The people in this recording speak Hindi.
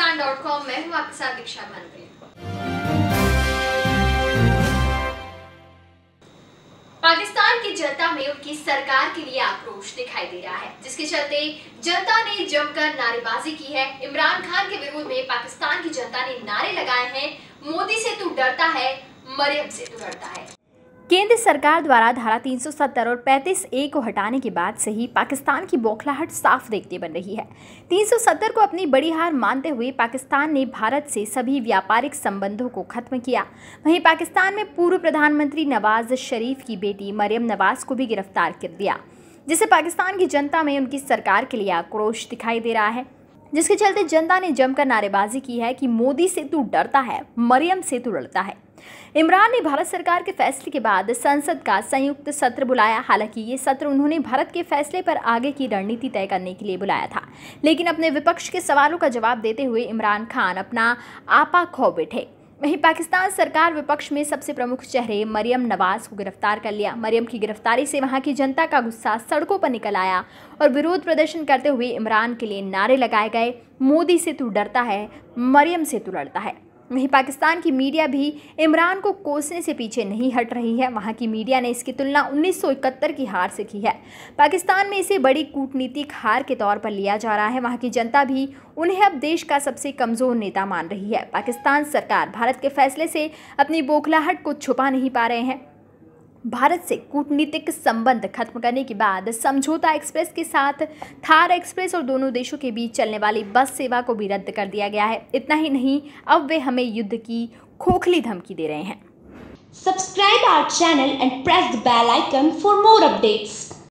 घमासान.com में हूँ आपके साथ दीक्षा मनप्रिय। पाकिस्तान की जनता में उनकी सरकार के लिए आक्रोश दिखाई दे रहा है, जिसके चलते जनता ने जमकर नारेबाजी की है। इमरान खान के विरोध में पाकिस्तान की जनता ने नारे लगाए हैं, मोदी से तू डरता है, मरियम से तू डरता है। केंद्र सरकार द्वारा धारा 370 और 35A को हटाने के बाद से ही पाकिस्तान की बौखलाहट साफ देखते बन रही है। 370 को अपनी बड़ी हार मानते हुए पाकिस्तान ने भारत से सभी व्यापारिक संबंधों को खत्म किया। वहीं पाकिस्तान में पूर्व प्रधानमंत्री नवाज शरीफ की बेटी मरियम नवाज को भी गिरफ्तार कर दिया, जिससे पाकिस्तान की जनता में उनकी सरकार के लिए आक्रोश दिखाई दे रहा है, जिसके चलते जनता ने जमकर नारेबाजी की है कि मोदी से तू डरता है, मरियम से तू लड़ता है। इमरान ने भारत सरकार के फैसले के बाद संसद का संयुक्त सत्र बुलाया। हालांकि ये सत्र उन्होंने भारत के फैसले पर आगे की रणनीति तय करने के लिए बुलाया था, लेकिन अपने विपक्ष के सवालों का जवाब देते हुए इमरान खान अपना आपा खो बैठे। वहीं पाकिस्तान सरकार विपक्ष में सबसे प्रमुख चेहरे मरियम नवाज को गिरफ्तार कर लिया। मरियम की गिरफ्तारी से वहां की जनता का गुस्सा सड़कों पर निकल आया और विरोध प्रदर्शन करते हुए इमरान के लिए नारे लगाए गए, मोदी से तू डरता है, मरियम से तू लड़ता है। वहीं पाकिस्तान की मीडिया भी इमरान को कोसने से पीछे नहीं हट रही है। वहां की मीडिया ने इसकी तुलना 1971 की हार से की है। पाकिस्तान में इसे बड़ी कूटनीतिक हार के तौर पर लिया जा रहा है। वहां की जनता भी उन्हें अब देश का सबसे कमज़ोर नेता मान रही है। पाकिस्तान सरकार भारत के फैसले से अपनी बौखलाहट को छुपा नहीं पा रहे हैं। भारत से कूटनीतिक संबंध खत्म करने के बाद समझौता एक्सप्रेस के साथ थार एक्सप्रेस और दोनों देशों के बीच चलने वाली बस सेवा को भी रद्द कर दिया गया है। इतना ही नहीं, अब वे हमें युद्ध की खोखली धमकी दे रहे हैं। Subscribe our channel and press the bell icon for more updates.